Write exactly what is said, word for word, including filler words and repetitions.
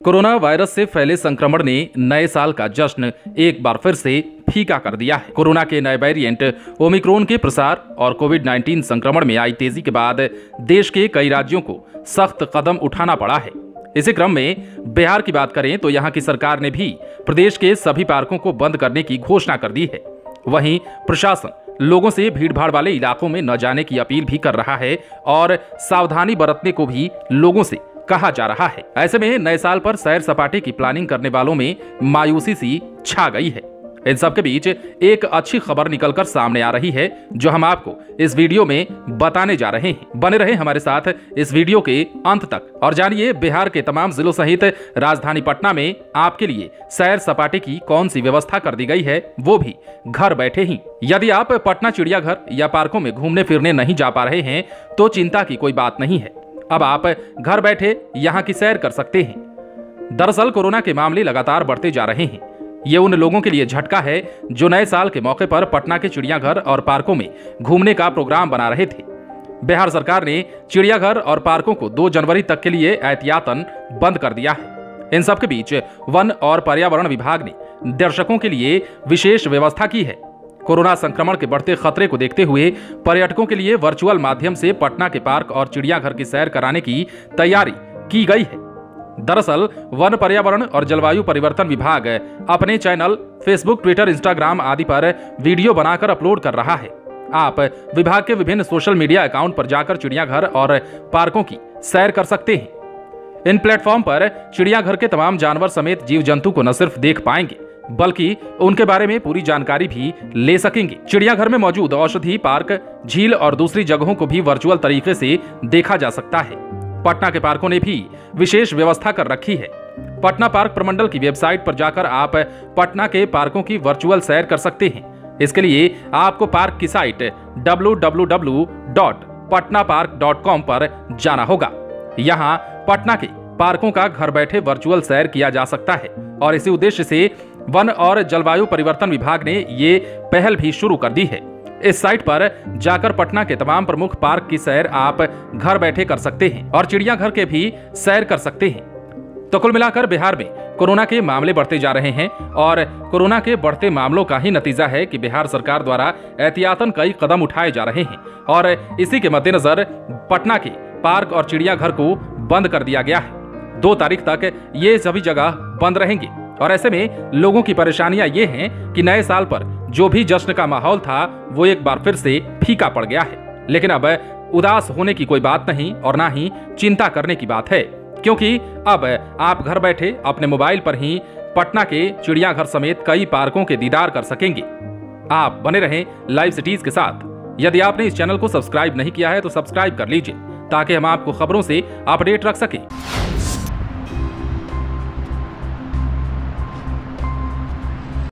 Corona virus से फैले संक्रमण ने नए साल का जश्न एक बार फिर से फीका कर दिया है। कोरोना के नए वेरिएंट ओमिक्रॉन के प्रसार और कोविड उन्नीस संक्रमण में आई तेजी के बाद देश के कई राज्यों को सख्त कदम उठाना पड़ा है। इसी क्रम में बिहार की बात करें तो यहां की सरकार ने भी प्रदेश के सभी पार्कों को बंद करने की घोषणा कर दी है। वहीं प्रशासन लोगों से भीड़भाड़ वाले इलाकों में न जाने की अपील भी कर रहा है और सावधानी बरतने को भी लोगों से कहा जा रहा है। ऐसे में नए साल पर सैर सपाटे की प्लानिंग करने वालों में मायूसी सी छा गई है। इन सब के बीच एक अच्छी खबर निकलकर सामने आ रही है जो हम आपको इस वीडियो में बताने जा रहे हैं। बने रहे हमारे साथ इस वीडियो के अंत तक और जानिए बिहार के तमाम जिलों सहित राजधानी पटना में आपके लिए सैर सपाटे की कौन सी व्यवस्था कर दी गई है, वो भी घर बैठे ही। यदि आप पटना चिड़ियाघर या पार्कों में घूमने फिरने नहीं जा पा रहे हैं तो चिंता की कोई बात नहीं है। अब आप घर बैठे यहाँ की सैर कर सकते हैं। दरअसल कोरोना के मामले लगातार बढ़ते जा रहे हैं। ये उन लोगों के लिए झटका है जो नए साल के मौके पर पटना के चिड़ियाघर और पार्कों में घूमने का प्रोग्राम बना रहे थे। बिहार सरकार ने चिड़ियाघर और पार्कों को दो जनवरी तक के लिए एहतियातन बंद कर दिया है। इन सब के बीच वन और पर्यावरण विभाग ने दर्शकों के लिए विशेष व्यवस्था की है। कोरोना संक्रमण के बढ़ते खतरे को देखते हुए पर्यटकों के लिए वर्चुअल माध्यम से पटना के पार्क और चिड़ियाघर की सैर कराने की तैयारी की गई है। दरअसल वन पर्यावरण और जलवायु परिवर्तन विभाग अपने चैनल फेसबुक, ट्विटर, इंस्टाग्राम आदि पर वीडियो बनाकर अपलोड कर रहा है। आप विभाग के विभिन्न सोशल मीडिया अकाउंट पर जाकर चिड़ियाघर और पार्कों की सैर कर सकते हैं। इन प्लेटफॉर्म पर चिड़ियाघर के तमाम जानवर समेत जीव जंतु को न सिर्फ देख पाएंगे बल्कि उनके बारे में पूरी जानकारी भी ले सकेंगे। चिड़ियाघर में मौजूद औषधि पार्क, झील और दूसरी जगहों को भी वर्चुअल तरीके से देखा जा सकता है। पटना के पार्कों ने भी विशेष व्यवस्था कर रखी है। पटना पार्क प्रमंडल की वेबसाइट पर जाकर आप पटना के पार्कों की वर्चुअल सैर कर सकते हैं। इसके लिए आपको पार्क की site W W W dot Patna park dot com पर जाना होगा। यहाँ पटना के पार्कों का घर बैठे वर्चुअल सैर किया जा सकता है और इसी उद्देश्य से वन और जलवायु परिवर्तन विभाग ने ये पहल भी शुरू कर दी है। इस साइट पर जाकर पटना के तमाम प्रमुख पार्क की सैर आप घर बैठे कर सकते हैं और चिड़ियाघर के भी सैर कर सकते हैं। तो कुल मिलाकर बिहार में कोरोना के मामले बढ़ते जा रहे हैं और कोरोना के बढ़ते मामलों का ही नतीजा है कि बिहार सरकार द्वारा एहतियातन कई कदम उठाए जा रहे हैं और इसी के मद्देनजर पटना के पार्क और चिड़ियाघर को बंद कर दिया गया है। दो तारीख तक ये सभी जगह बंद रहेंगे और ऐसे में लोगों की परेशानियां ये हैं कि नए साल पर जो भी जश्न का माहौल था वो एक बार फिर से फीका पड़ गया है। लेकिन अब उदास होने की कोई बात नहीं और ना ही चिंता करने की बात है, क्योंकि अब आप घर बैठे अपने मोबाइल पर ही पटना के चिड़ियाघर समेत कई पार्कों के दीदार कर सकेंगे। आप बने रहें लाइव सिटीज के साथ। यदि आपने इस चैनल को सब्सक्राइब नहीं किया है तो सब्सक्राइब कर लीजिए ताकि हम आपको खबरों से अपडेट रख सकें।